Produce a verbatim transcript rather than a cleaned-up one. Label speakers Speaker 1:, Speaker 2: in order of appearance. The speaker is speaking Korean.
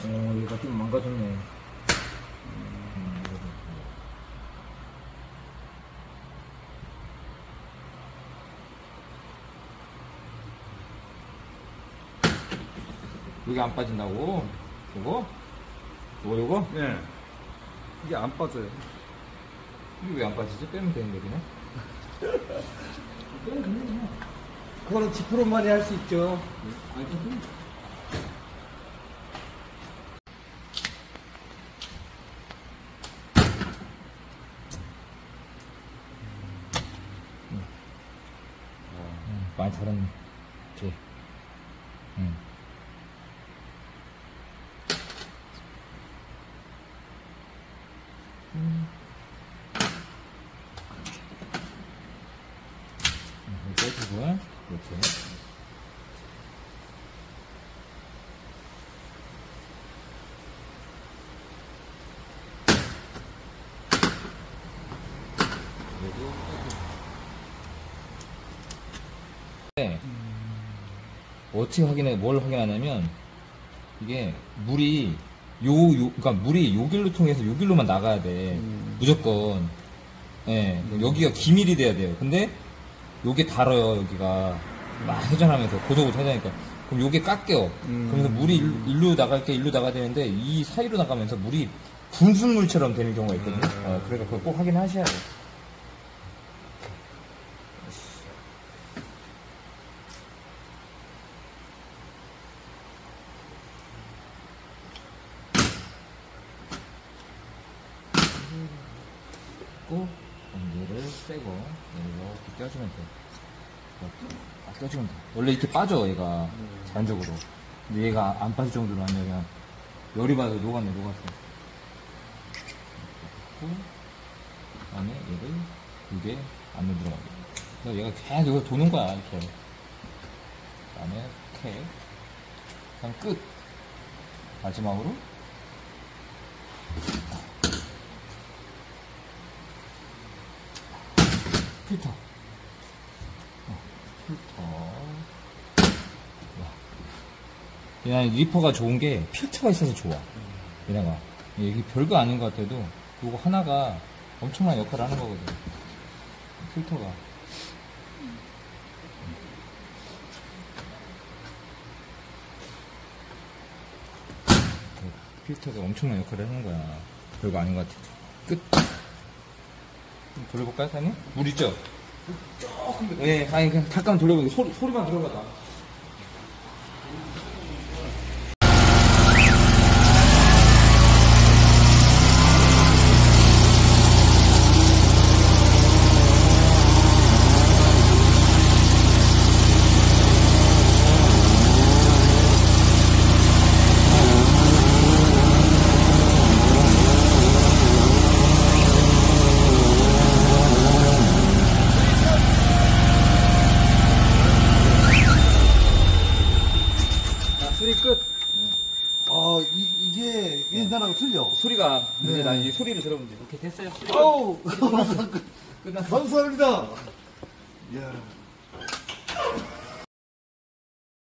Speaker 1: 어, 얘가 좀 망가졌네. 음, 여기 안 빠진다고? 요거? 요거, 요거?
Speaker 2: 예. 이게 안 빠져요.
Speaker 1: 이게 왜 안 빠지지? 빼면 되는 거구나. 빼면 되는
Speaker 2: 그거는 지프로만이 할 수 있죠.
Speaker 1: 아니, 좀 음, 많이 잘했네. 오케이. 응. 음. 이렇게 해주고, 이렇게. 네. 어떻게 확인해, 뭘 확인하냐면, 이게, 물이, 요, 요, 그니까 물이 요 길로 통해서 요 길로만 나가야 돼.
Speaker 2: 음.
Speaker 1: 무조건. 예, 네. 여기가 기밀이 돼야 돼요. 근데, 요게 달아요, 여기가. 막 회전하면서, 고속으로 회전하니까. 그럼 요게 깎여.
Speaker 2: 음.
Speaker 1: 그러면서 물이 일로, 일로 나갈 게 일로 나가야 되는데, 이 사이로 나가면서 물이 분수물처럼 되는 경우가 있거든요.
Speaker 2: 음.
Speaker 1: 어, 그러니까 그걸 꼭 확인하셔야 돼요. 고 얘를 빼고 얘를 이렇게 껴주면 돼. 이렇게 아, 껴주면 돼. 원래 이렇게 빠져 얘가 자연적으로. 근데 얘가 안 빠질 정도로 아니야 그냥 열이 받아서 녹았네 녹았어. 이렇게 그다음에 얘를 이게 안으로 들어가게. 그래서 얘가 계속 여기서 도는 거야 이렇게. 그다음에 캡. 그냥 끝. 마지막으로. 필터. 어, 필터. 얘는 리퍼가 좋은 게 필터가 있어서 좋아. 얘네가. 이게 별거 아닌 것 같아도 이거 하나가 엄청난 역할을 하는 거거든. 필터가. 필터가 엄청난 역할을 하는 거야. 별거 아닌 것 같아. 끝. 돌려볼까요, 사장님? 물 있죠? 조금 더. 예, 아니, 그냥 잠깐 돌려보고 소리, 소리만 들어봐봐. 소리 끝.
Speaker 2: 아, 이, 이게 옛날하고 틀려.
Speaker 1: 소리가,
Speaker 2: 네.
Speaker 1: 이제 나 이 소리를 들어보면 돼. 이렇게 됐어요. 소리.
Speaker 2: 어우!
Speaker 1: 끝났어.
Speaker 2: 감사합니다. 이야.